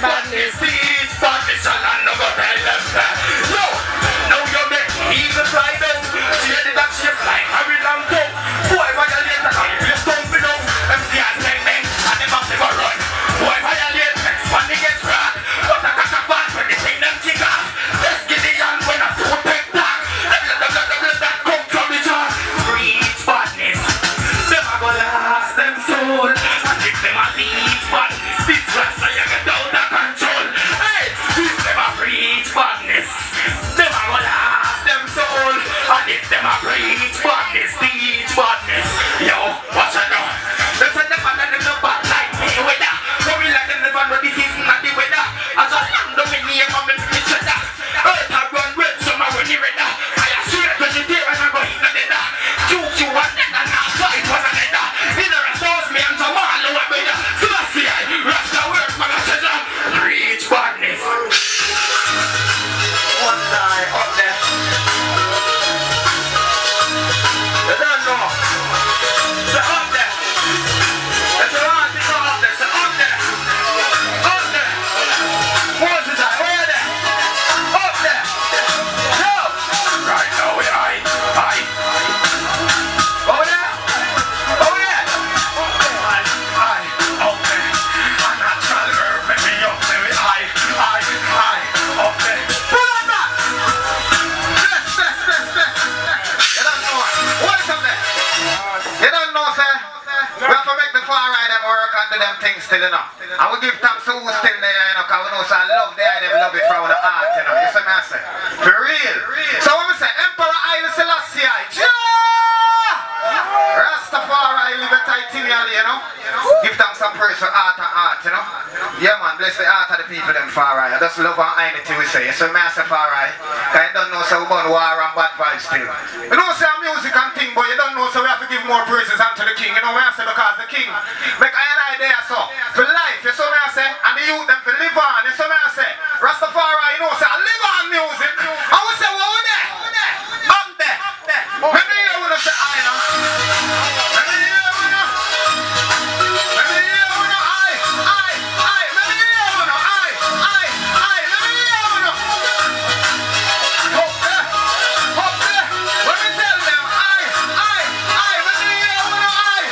badness. Siege badness, and I no go tell them that. No, now you make eagle fly down. See the that she fly, hurry long tongue. Boy, violate, I can't be stumping down. MCS bang bang, and the massive run. Boy, violate, next one they get rock. But I got a fan when they take them kick off. Let's get the young when I do take that. That come from the jar. Preach badness. Them a go last them soul. And if them a leave badness, this rasta you get out of control. Hey, if them a preach badness, them a go last them soul. And if them a preach badness, teach badness. Yo, watch out now. Them say them a them no bad like me weather. No me like them never know the season and the weather. As a land don't me near come in the cheddar. Earth a run red, summer when you ready. I a swear when you there and I go in the nether. You one and I fight one another. In the rest of me and Jamal who are better. So I see I rest the work man a treasure. Preach badness. One die up there. You don't know. So up there. That's the one thing up there. So up there. Up there. Moses, where there? Up there. No. Right now we hide. Over there. Over there. Hide. Up there. A natural herb. Let me up there. We hide. Up there. Pull on that. Best. You don't know what? What is up there? You don't know, sir? We have to make the far right them work and do them things still, you know. And we give thanks to who's still there, you know, because we know so I love the idea, love it from the art, you know. You see me I say? For real. So when we say Emperor Haile Selassie, Rastafari live a titanium, you know. Give thanks and praise for art, you know. Yeah man, bless the art of the people them far right. I just love and unity we say. You see me I say far right. Because you don't know so we burn war and bad vibes still. You know say music and thing, but you don't know so we have to give more praises unto the king. You know what I say? Because the king make I and I there so for life, you see me I say, and the youth them for live on, you see me I say. Rastafari, you know say I live on music. I would say what we there? Up there. Let me hear when I say I know. Let me hear when I. Let me hear when I. Let me hear when I. Let me hear when I. Up there. Let me tell them let me hear when I.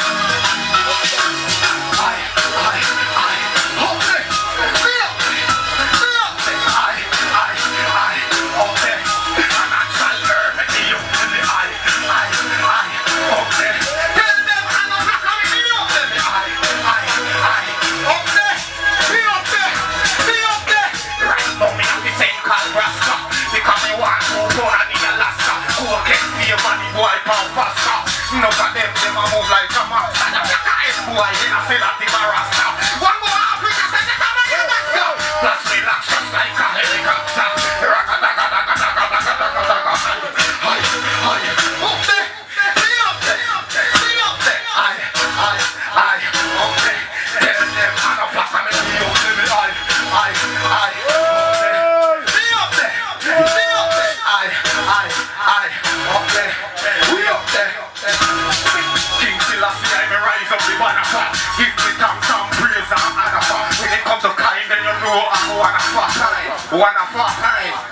Up there. Be up there. A natural herb. Let me up in the eye. Up there. Tell them I'm not coming in up there. Up there. Be up there. Right now me have the same called Rasta. Because me want to go on in Alaska. Go get fear money boy pound faster. None of them a move like a master. Boy, they a say that they a Rasta. One more Africa say they come and Alaska. Plus relax just like a helicopter. Up there. Be up there. Up there. Tell them I'm not flat. I'm in the field. Be up there. Up there. We up there. King Selassie, I may rise up the banner. Give me thanks and praise and honor. When it comes to kind, then you know I'm wanna fuck time.